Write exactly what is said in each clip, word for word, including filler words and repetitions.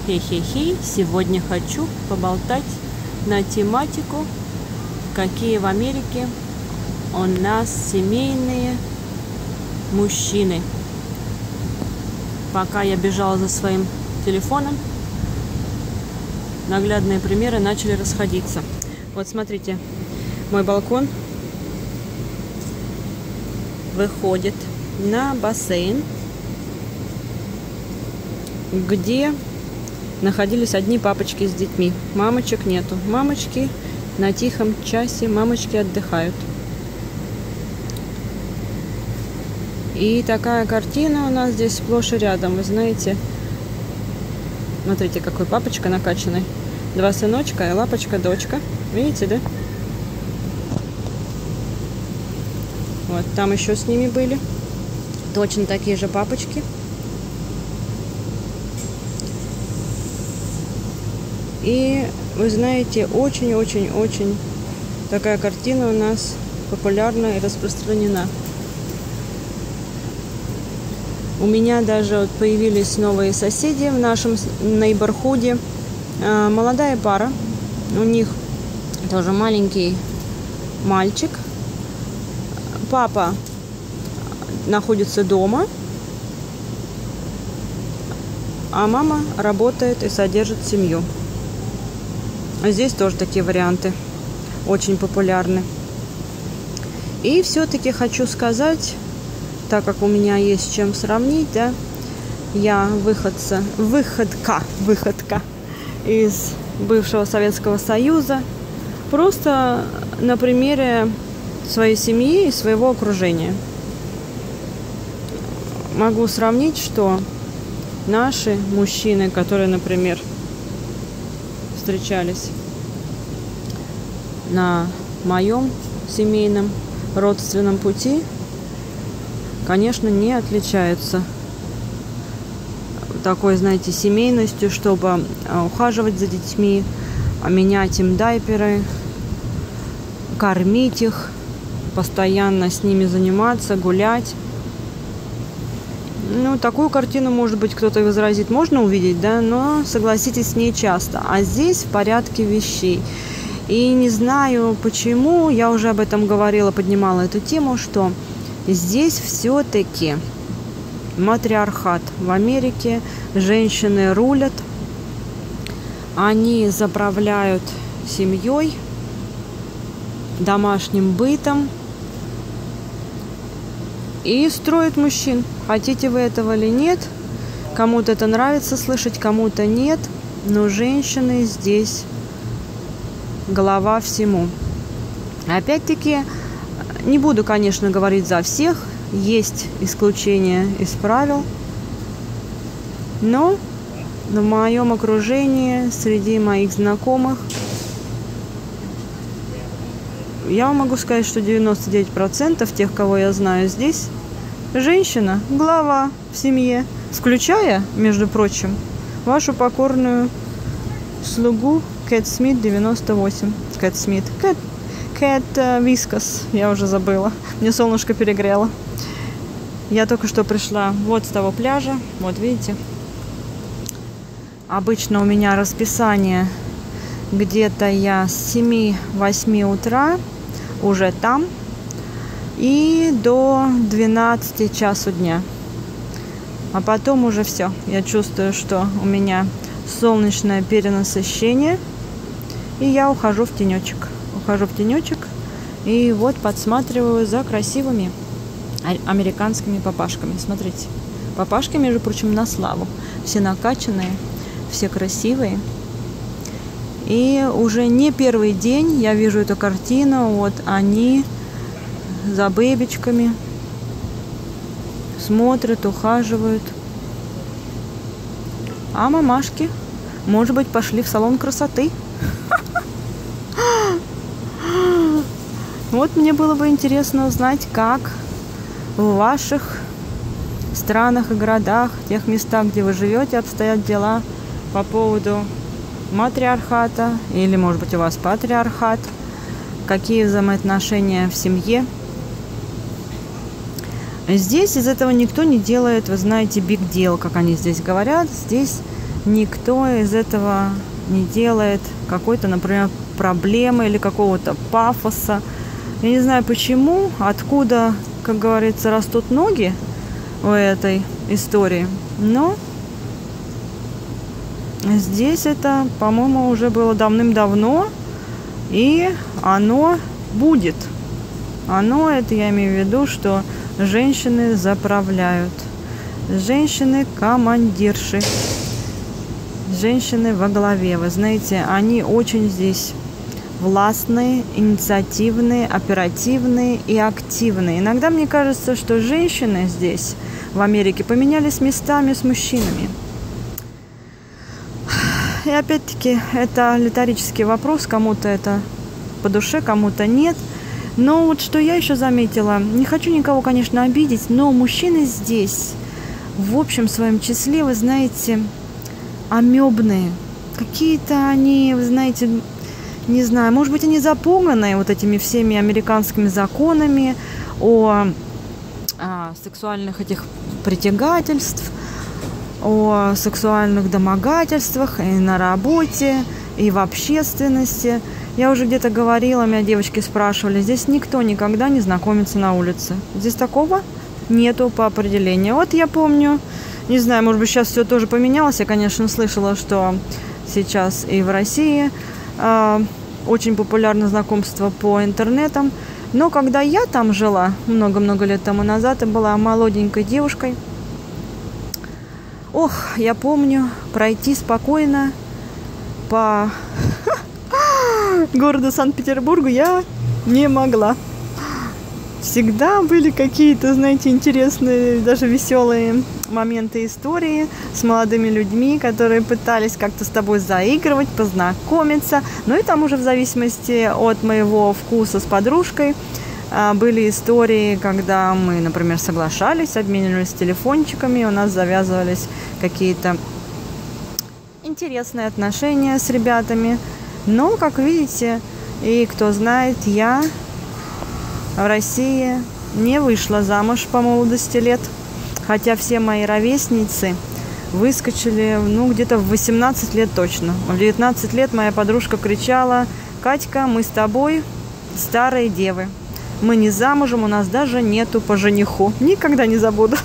Хей-хей-хей, сегодня хочу поболтать на тематику, какие в Америке у нас семейные мужчины. Пока я бежала за своим телефоном, наглядные примеры начали расходиться. Вот смотрите, мой балкон выходит на бассейн, где находились одни папочки с детьми. Мамочек нету. Мамочки на тихом часе, мамочки отдыхают. И такая картина у нас здесь сплошь и рядом. Вы знаете, смотрите, какой папочка накачанный. Два сыночка и лапочка, дочка. Видите, да? Вот, там еще с ними были. Точно такие же папочки. И, вы знаете, очень-очень-очень такая картина у нас популярна и распространена. У меня даже вот появились новые соседи в нашем нейборхуде. Молодая пара. У них тоже маленький мальчик. Папа находится дома, а мама работает и содержит семью. Здесь тоже такие варианты очень популярны. И все-таки хочу сказать, так как у меня есть с чем сравнить, да, я выходца, выходка, выходка из бывшего Советского Союза, просто на примере своей семьи и своего окружения могу сравнить, что наши мужчины, которые, например, встречались на моем семейном родственном пути, конечно, не отличаются такой, знаете, семейностью, чтобы ухаживать за детьми, менять им дайперы, кормить их, постоянно с ними заниматься, гулять. Ну, такую картину, может быть, кто-то возразит, можно увидеть, да, но, согласитесь, с ней часто. А здесь в порядке вещей. И не знаю почему, я уже об этом говорила, поднимала эту тему, что здесь все-таки матриархат. В Америке женщины рулят, они заправляют семьей, домашним бытом и строят мужчин. Хотите вы этого или нет, кому-то это нравится слышать, кому-то нет, но женщины здесь голова всему. Опять-таки, не буду, конечно, говорить за всех, есть исключения из правил, но в моем окружении, среди моих знакомых, я могу сказать, что девяносто девять процентов тех, кого я знаю здесь, женщина, глава в семье, включая, между прочим, вашу покорную слугу Кэт Смит девяносто восемь. Кэт Смит. Кэт, Кэт Вискас. Я уже забыла. Мне солнышко перегрело. Я только что пришла вот с того пляжа. Вот видите. Обычно у меня расписание где-то я с семи-восьми утра уже там. И до двенадцати часу дня. А потом уже все. Я чувствую, что у меня солнечное перенасыщение. И я ухожу в тенечек. Ухожу в тенечек. И вот подсматриваю за красивыми американскими папашками. Смотрите. Папашки, между прочим, на славу. Все накачанные, все красивые. И уже не первый день я вижу эту картину. Вот они за бэбичками смотрят, ухаживают. А мамашки, может быть, пошли в салон красоты. Вот мне было бы интересно узнать, как в ваших странах и городах, в тех местах, где вы живете, обстоят дела по поводу матриархата, или, может быть, у вас патриархат, какие взаимоотношения в семье. Здесь из этого никто не делает, вы знаете, big deal, как они здесь говорят. Здесь никто из этого не делает какой-то, например, проблемы или какого-то пафоса. Я не знаю почему, откуда, как говорится, растут ноги у этой истории, но здесь это, по-моему, уже было давным-давно, и оно будет. Оно, это я имею в виду, что женщины заправляют, женщины-командирши, женщины во главе. Вы знаете, они очень здесь властные, инициативные, оперативные и активные. Иногда мне кажется, что женщины здесь, в Америке, поменялись местами с мужчинами. И опять-таки, это риторический вопрос, кому-то это по душе, кому-то нет. Но вот что я еще заметила, не хочу никого, конечно, обидеть, но мужчины здесь, в общем своем числе, вы знаете, амебные. Какие-то они, вы знаете, не знаю, может быть, они запуганы вот этими всеми американскими законами о, о сексуальных этих притягательств, о сексуальных домогательствах и на работе, и в общественности. Я уже где-то говорила, меня девочки спрашивали, здесь никто никогда не знакомится на улице. Здесь такого нету по определению. Вот я помню, не знаю, может быть, сейчас все тоже поменялось. Я, конечно, слышала, что сейчас и в России э, очень популярно знакомство по интернетам. Но когда я там жила, много-много лет тому назад, я была молоденькой девушкой. Ох, я помню, пройти спокойно по городу Санкт-Петербургу я не могла. Всегда были какие-то, знаете, интересные, даже веселые моменты истории с молодыми людьми, которые пытались как-то с тобой заигрывать, познакомиться. Ну и там уже в зависимости от моего вкуса с подружкой были истории, когда мы, например, соглашались, обменивались телефончиками, у нас завязывались какие-то интересные отношения с ребятами. Но, как видите, и кто знает, я в России не вышла замуж по молодости лет, хотя все мои ровесницы выскочили, ну, где-то в восемнадцать лет точно. В девятнадцать лет моя подружка кричала: «Катька, мы с тобой старые девы. Мы не замужем, у нас даже нету по жениху». Никогда не забуду.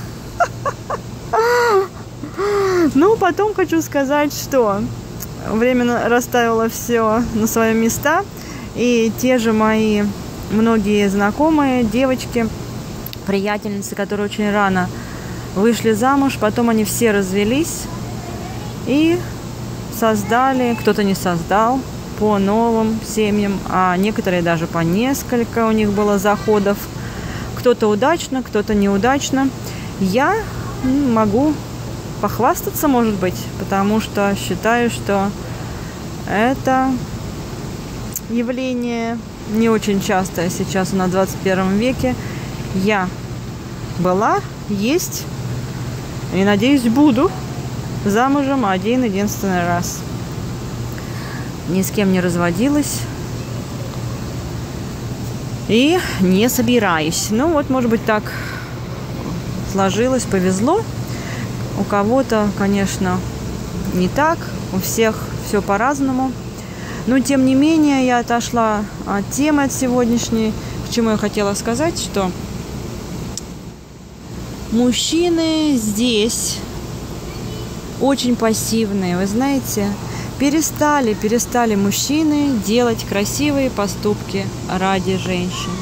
Ну, потом хочу сказать, что время расставило все на свои места. И те же мои многие знакомые, девочки, приятельницы, которые очень рано вышли замуж, потом они все развелись и создали, кто-то не создал, по новым семьям, а некоторые даже по несколько у них было заходов. Кто-то удачно, кто-то неудачно. Я могу похвастаться, может быть, потому что считаю, что это явление не очень частое сейчас на двадцать первом веке. Я была, есть и, надеюсь, буду замужем один единственный раз. Ни с кем не разводилась и не собираюсь. Ну вот, может быть, так сложилось, повезло. У кого-то, конечно, не так, у всех все по-разному. Но, тем не менее, я отошла от темы от сегодняшней, к чему я хотела сказать, что мужчины здесь очень пассивные, вы знаете, перестали, перестали мужчины делать красивые поступки ради женщин.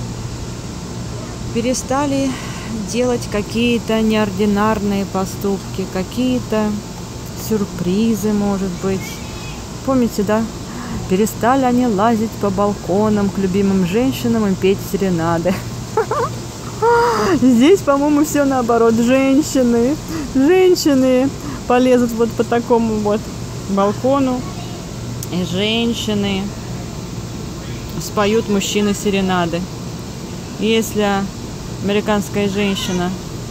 Перестали делать какие-то неординарные поступки, какие-то сюрпризы, может быть. Помните, да? Перестали они лазить по балконам к любимым женщинам и петь серенады. Здесь, по-моему, все наоборот. Женщины, женщины полезут вот по такому вот балкону, и женщины споют мужчины серенады. Если американская женщина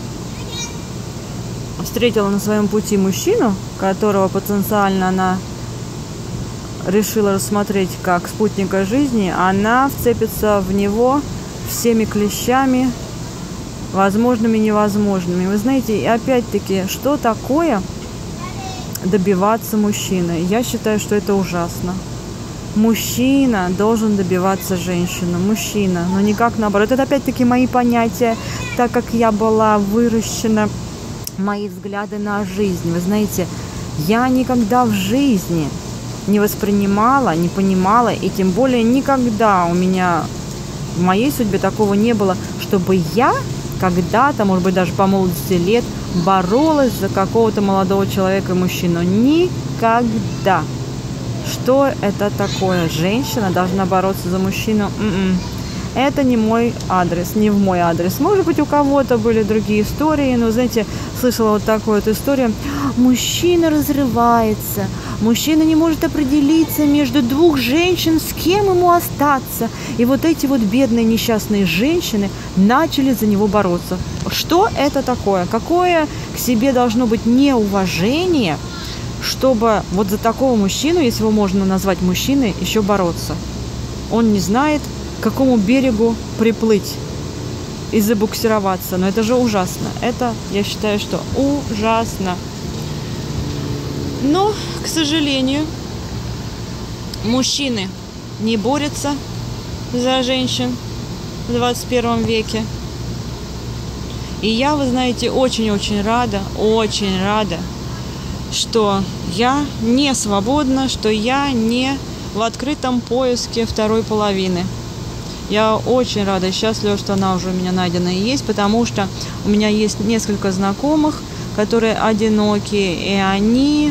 встретила на своем пути мужчину, которого потенциально она решила рассмотреть как спутника жизни, она вцепится в него всеми клещами, возможными и невозможными. Вы знаете, и опять-таки, что такое добиваться мужчины. Я считаю, что это ужасно. Мужчина должен добиваться женщину. Мужчина, но никак наоборот. Это опять-таки мои понятия, так как я была выращена, мои взгляды на жизнь. Вы знаете, я никогда в жизни не воспринимала, не понимала, и тем более никогда у меня в моей судьбе такого не было, чтобы я когда-то, может быть, даже по молодости лет, боролась за какого-то молодого человека и мужчину. Никогда. Что это такое? Женщина должна бороться за мужчину? М-м. Это не мой адрес, не в мой адрес. Может быть, у кого-то были другие истории, но, знаете, слышала вот такую вот историю. Мужчина разрывается, мужчина не может определиться между двух женщин, с кем ему остаться. И вот эти вот бедные несчастные женщины начали за него бороться. Что это такое? Какое к себе должно быть неуважение, чтобы вот за такого мужчину, если его можно назвать мужчиной, еще бороться? Он не знает, к какому берегу приплыть и забуксироваться. Но это же ужасно. Это, я считаю, что ужасно. Но, к сожалению, мужчины не борются за женщин в двадцать первом веке. И я, вы знаете, очень-очень рада, очень рада, что я не свободна, что я не в открытом поиске второй половины. Я очень рада и счастлива, что она уже у меня найдена и есть, потому что у меня есть несколько знакомых, которые одиноки, и они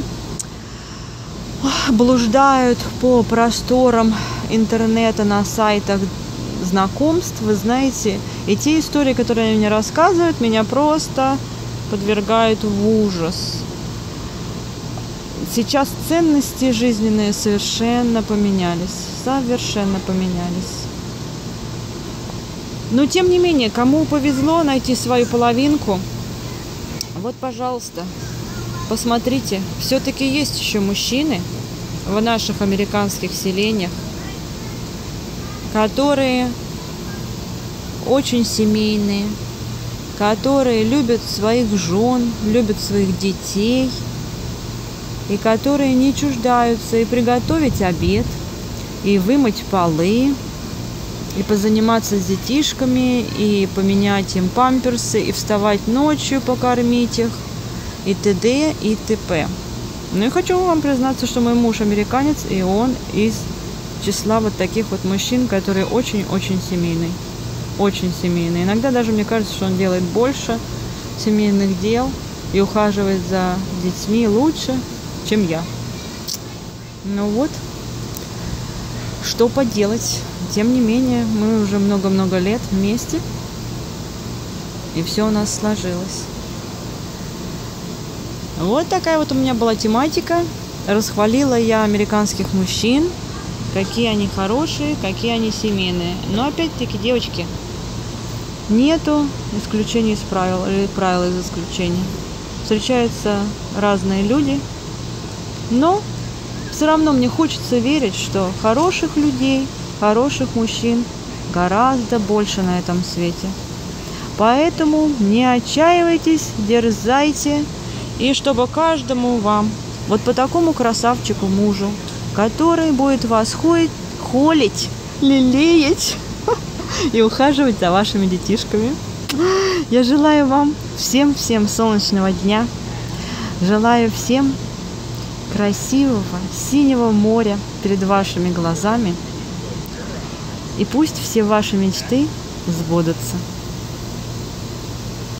блуждают по просторам интернета на сайтах знакомств, вы знаете, и те истории, которые они мне рассказывают, меня просто подвергают в ужас. Сейчас ценности жизненные совершенно поменялись, совершенно поменялись. Но, тем не менее, кому повезло найти свою половинку, вот, пожалуйста, посмотрите, все-таки есть еще мужчины в наших американских селениях, которые очень семейные, которые любят своих жен, любят своих детей, и которые не чуждаются и приготовить обед, и вымыть полы, и позаниматься с детишками, и поменять им памперсы, и вставать ночью, покормить их, и т.д. и т.п. Ну и хочу вам признаться, что мой муж американец, и он из числа вот таких вот мужчин, которые очень-очень семейный. Очень семейный. Иногда даже мне кажется, что он делает больше семейных дел и ухаживает за детьми лучше, чем я. Ну вот, что поделать. Тем не менее, мы уже много-много лет вместе, и все у нас сложилось. Вот такая вот у меня была тематика. Расхвалила я американских мужчин, какие они хорошие, какие они семейные. Но опять-таки, девочки, нету исключений из правил, или правил из исключений. Встречаются разные люди, но все равно мне хочется верить, что хороших людей, хороших мужчин гораздо больше на этом свете. Поэтому не отчаивайтесь, дерзайте, и чтобы каждому вам, вот по такому красавчику мужу, который будет вас холить, холить, лелеять и ухаживать за вашими детишками. Я желаю вам всем-всем солнечного дня. Желаю всем красивого синего моря перед вашими глазами. И пусть все ваши мечты сбудутся.